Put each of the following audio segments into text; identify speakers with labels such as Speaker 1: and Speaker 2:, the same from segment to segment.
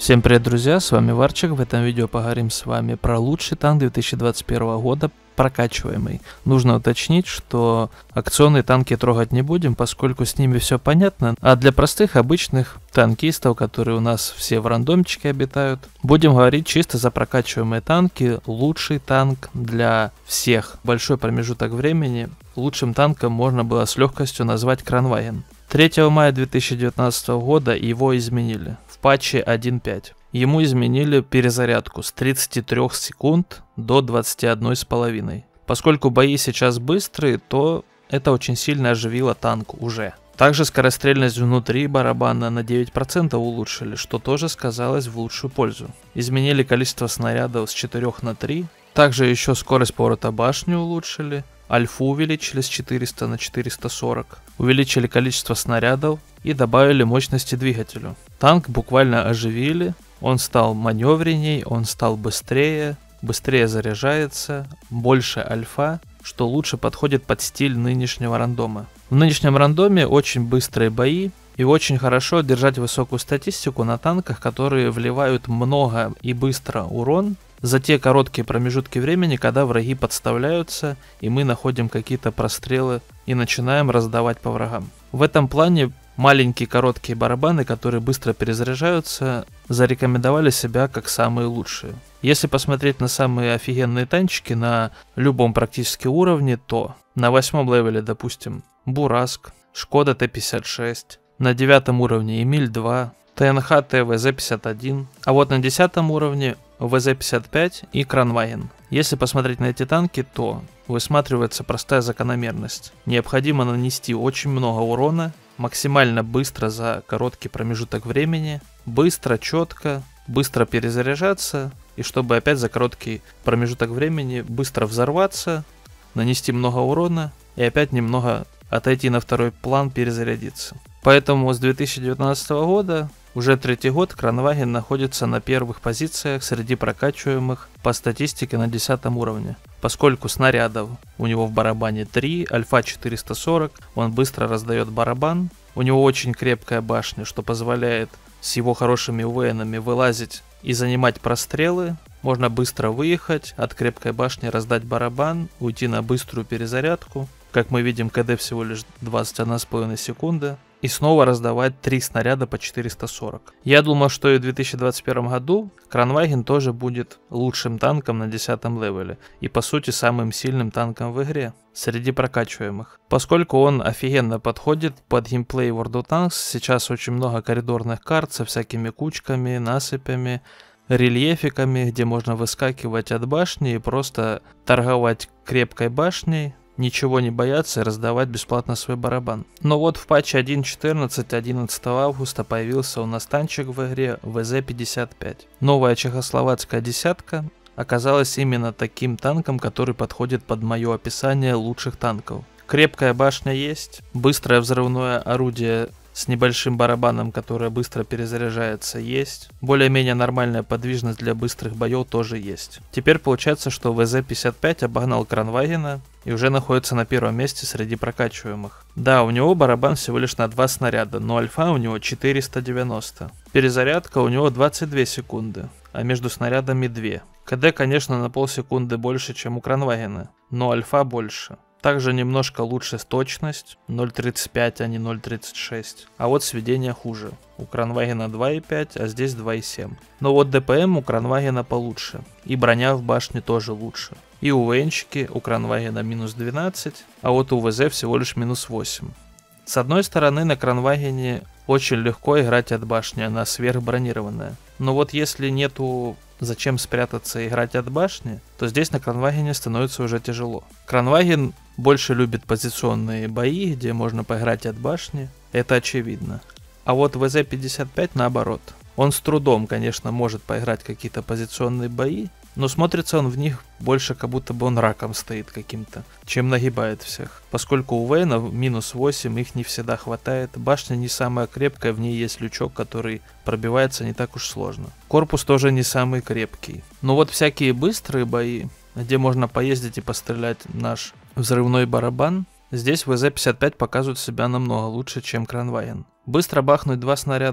Speaker 1: Всем привет, друзья, с вами Варчик. В этом видео поговорим с вами про лучший танк 2021 года, прокачиваемый. Нужно уточнить, что акционные танки трогать не будем, поскольку с ними все понятно. А для простых, обычных танкистов, которые у нас все в рандомчике обитают, будем говорить чисто за прокачиваемые танки. Лучший танк для всех. Большой промежуток времени лучшим танком можно было с легкостью назвать Кранваген. 3 мая 2019 года его изменили в патче 1.5. Ему изменили перезарядку с 33 секунд до 21,5. Поскольку бои сейчас быстрые, то это очень сильно оживило танк уже. Также скорострельность внутри барабана на 9% улучшили, что тоже сказалось в лучшую пользу. Изменили количество снарядов с 4 на 3. Также еще скорость поворота башни улучшили. Альфу увеличили с 400 на 440. Увеличили количество снарядов и добавили мощности двигателю. Танк буквально оживили. Он стал маневренней, он стал быстрее заряжается, больше альфа, что лучше подходит под стиль нынешнего рандома. В нынешнем рандоме очень быстрые бои, и очень хорошо держать высокую статистику на танках, которые вливают много и быстро урон за те короткие промежутки времени, когда враги подставляются, и мы находим какие-то прострелы и начинаем раздавать по врагам. В этом плане маленькие короткие барабаны, которые быстро перезаряжаются, зарекомендовали себя как самые лучшие. Если посмотреть на самые офигенные танчики на любом практически уровне, то на 8 левеле, допустим, Бураск, Шкода Т-56, на 9 уровне Эмиль-2, ТНХ ТВЗ-51, а вот на 10 уровне ВЗ-55 и Кранваген. Если посмотреть на эти танки, то высматривается простая закономерность. Необходимо нанести очень много урона, максимально быстро за короткий промежуток времени, быстро, четко, быстро перезаряжаться, и чтобы опять за короткий промежуток времени быстро взорваться, нанести много урона и опять немного отойти на второй план, перезарядиться. Поэтому с 2019 года, уже третий год, Кранваген находится на первых позициях среди прокачиваемых по статистике на 10 уровне. Поскольку снарядов у него в барабане 3, альфа 440, он быстро раздает барабан. У него очень крепкая башня, что позволяет с его хорошими УВНами вылазить и занимать прострелы. Можно быстро выехать, от крепкой башни раздать барабан, уйти на быструю перезарядку. Как мы видим, КД всего лишь 21,5 секунды. И снова раздавать 3 снаряда по 440. Я думал, что и в 2021 году Кранваген тоже будет лучшим танком на 10 левеле. И по сути самым сильным танком в игре среди прокачиваемых. Поскольку он офигенно подходит под геймплей World of Tanks, сейчас очень много коридорных карт со всякими кучками, насыпями, рельефиками, где можно выскакивать от башни и просто торговать крепкой башней. Ничего не бояться и раздавать бесплатно свой барабан. Но вот в патче 1.14 11 августа появился у нас танчик в игре ВЗ-55. Новая чехословацкая десятка оказалась именно таким танком, который подходит под мое описание лучших танков. Крепкая башня есть, быстрое взрывное орудие с небольшим барабаном, которое быстро перезаряжается, есть. Более-менее нормальная подвижность для быстрых боев тоже есть. Теперь получается, что ВЗ-55 обогнал Кранвагена и уже находится на первом месте среди прокачиваемых. Да, у него барабан всего лишь на 2 снаряда, но альфа у него 490. Перезарядка у него 22 секунды, а между снарядами 2. КД, конечно, на полсекунды больше, чем у Кранвагена, но альфа больше. Также немножко лучше точность, 0.35, а не 0.36. А вот сведение хуже. У Кранвагена 2.5, а здесь 2.7. Но вот ДПМ у Кранвагена получше. И броня в башне тоже лучше. И УВНчики у Кранвагена минус 12, а вот у ВЗ всего лишь минус 8. С одной стороны, на Кранвагене очень легко играть от башни, она сверхбронированная. Но вот если нету зачем спрятаться и играть от башни, то здесь на Кранвагене становится уже тяжело. Кранваген больше любит позиционные бои, где можно поиграть от башни, это очевидно. А вот ВЗ-55 наоборот. Он с трудом, конечно, может поиграть какие-то позиционные бои, но смотрится он в них больше, как будто бы он раком стоит каким-то, чем нагибает всех. Поскольку у ВН минус 8, их не всегда хватает, башня не самая крепкая, в ней есть лючок, который пробивается не так уж сложно. Корпус тоже не самый крепкий. Но вот всякие быстрые бои, где можно поездить и пострелять наш взрывной барабан, здесь ВЗ-55 показывает себя намного лучше, чем Кранваген. Быстро бахнуть 2 снаряда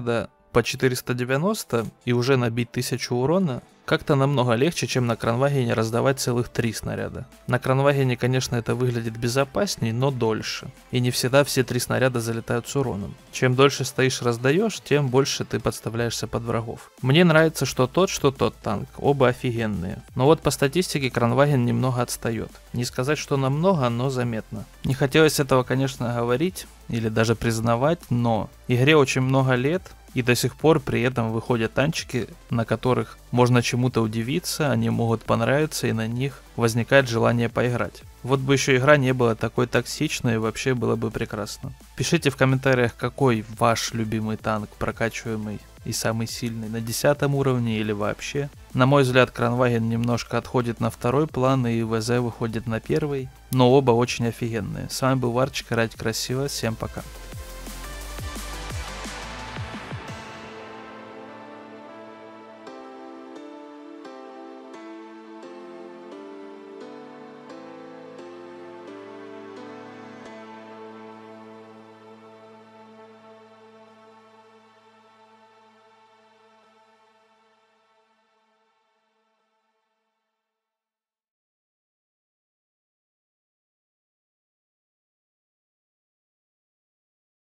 Speaker 1: по 490 и уже набить 1000 урона как-то намного легче, чем на Кранвагене раздавать целых 3 снаряда. На Кранвагене, конечно, это выглядит безопасней, но дольше. И не всегда все 3 снаряда залетают с уроном. Чем дольше стоишь раздаешь, тем больше ты подставляешься под врагов. Мне нравится что тот танк, оба офигенные. Но вот по статистике Кранваген немного отстает. Не сказать, что намного, но заметно. Не хотелось этого, конечно, говорить или даже признавать, но игре очень много лет. И до сих пор при этом выходят танчики, на которых можно чему-то удивиться, они могут понравиться и на них возникает желание поиграть. Вот бы еще игра не была такой токсичной, вообще было бы прекрасно. Пишите в комментариях, какой ваш любимый танк прокачиваемый и самый сильный, на 10 уровне или вообще. На мой взгляд, Кранваген немножко отходит на второй план и ВЗ выходит на первый, но оба очень офигенные. С вами был Варчик, играть красиво, всем пока.